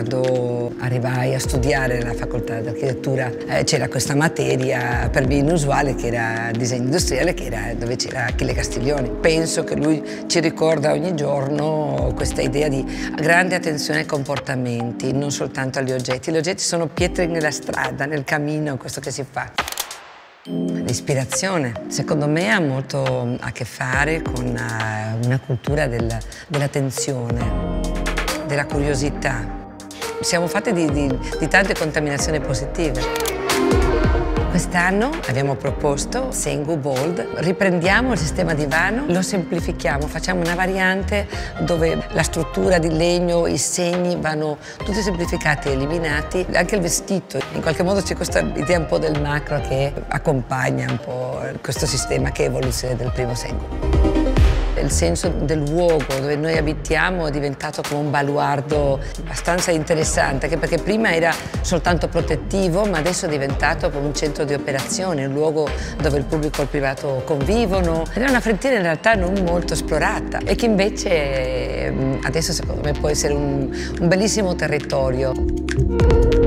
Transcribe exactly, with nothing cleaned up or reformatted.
quando arrivai a studiare alla facoltà d'architettura eh, c'era questa materia per me inusuale che era disegno industriale, che era dove c'era Achille Castiglioni. Penso che lui ci ricorda ogni giorno questa idea di grande attenzione ai comportamenti, non soltanto agli oggetti. Gli oggetti sono pietre nella strada, nel cammino, questo che si fa. L'ispirazione, secondo me, ha molto a che fare con una cultura del, dell'attenzione, della curiosità. Siamo fatti di, di, di tante contaminazioni positive. Quest'anno abbiamo proposto Sengu Bold, riprendiamo il sistema divano, lo semplifichiamo, facciamo una variante dove la struttura di legno, i segni vanno tutti semplificati e eliminati, anche il vestito. In qualche modo c'è questa idea un po' del macro che accompagna un po' questo sistema che è evoluzione del primo Sengu. Il senso del luogo dove noi abitiamo è diventato come un baluardo abbastanza interessante, anche perché prima era soltanto protettivo, ma adesso è diventato come un centro di operazione, un luogo dove il pubblico e il privato convivono. Era una frontiera in realtà non molto esplorata e che invece adesso secondo me può essere un, un bellissimo territorio.